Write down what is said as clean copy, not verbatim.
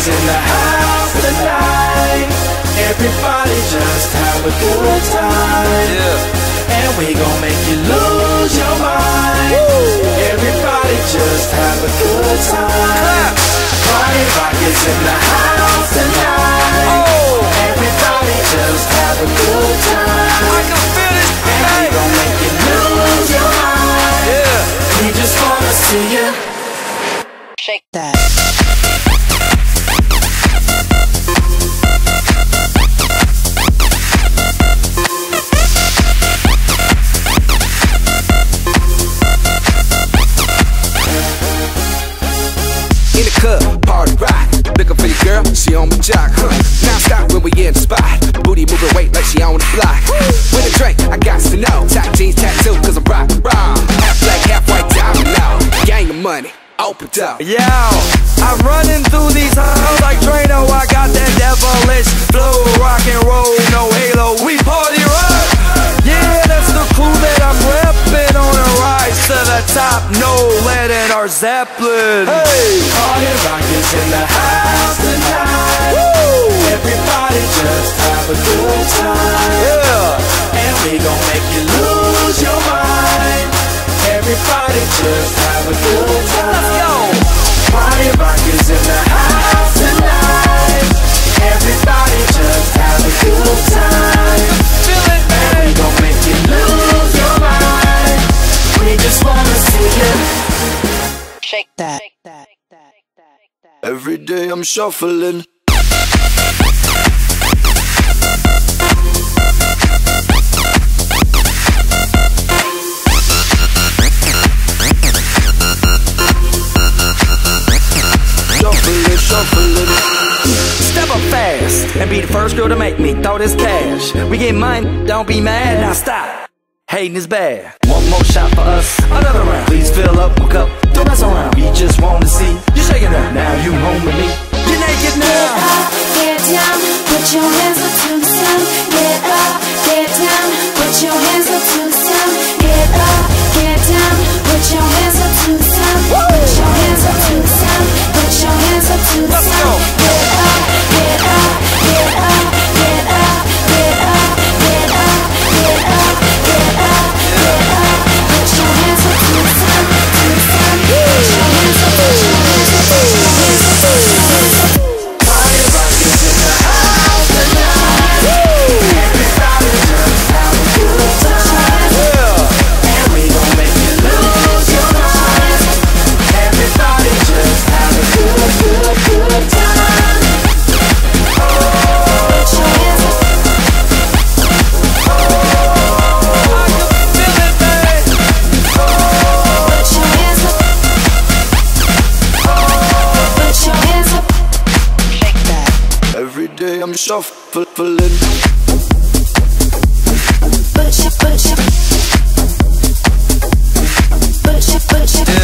is in the house tonight. Everybody just have a good time. And we gon' make you lose your mind. Everybody just have a good time. Party rock is in the house tonight. Everybody just have a good time. I can feel it. And we gon' make you lose your mind. We just wanna see you shake that. In the club, party rock. Looking for your girl, she on my jock. Now stop when we in the spot. Booty moving weight like she on the block. With a drink, I got to know. Top jeans tattoo, cause I'm rock, raw. Half black, half white, diamond now. Gang of money, open up. Yo, I'm running through these halls like Drano. I got that devilish flow, rock and roll, no halo. We party rock. Yeah, that's the crew that I'm reppin' on a rise to the top. No lead in our Zeppelin. Hey, party rock is in the house tonight. Everybody just have a good time. And we gon' make you lose your mind. Everybody just have a good time. Let's go. Party rock is in the house tonight. Everybody just have a good time. Feel it, man. And we gon' make you lose your mind. We just wanna see you shake that. Every day I'm shuffling. Step up fast and be the first girl to make me throw this cash. We get mine, don't be mad, now stop. Hating is bad. One more shot for us, another round. Please fill up my cup, don't mess around. We just want to see you shaking up. Now you home with me, you're naked now. Get up, get down, put your hands up to the sun. Get up, get down, put your hands up to the sun. Get up, get down, put your hands up to the sun. Put your hands up to the sun. Put your hands up to the sun. Get up, get up, get up, get up, get up, get up, get up, get up, get up. Put your hands up to the sun, to the sun. Put your hands up, put your hands up, put your hands up, put your hands up. Party rock is in the house tonight. Everybody just have a good time. And we gon' make you lose your mind. Everybody just have a good, good, good time. Put your hands up. I can feel it, man. Put your hands up. Put your hands up. Shake that. Every day I'm shuffling. Put your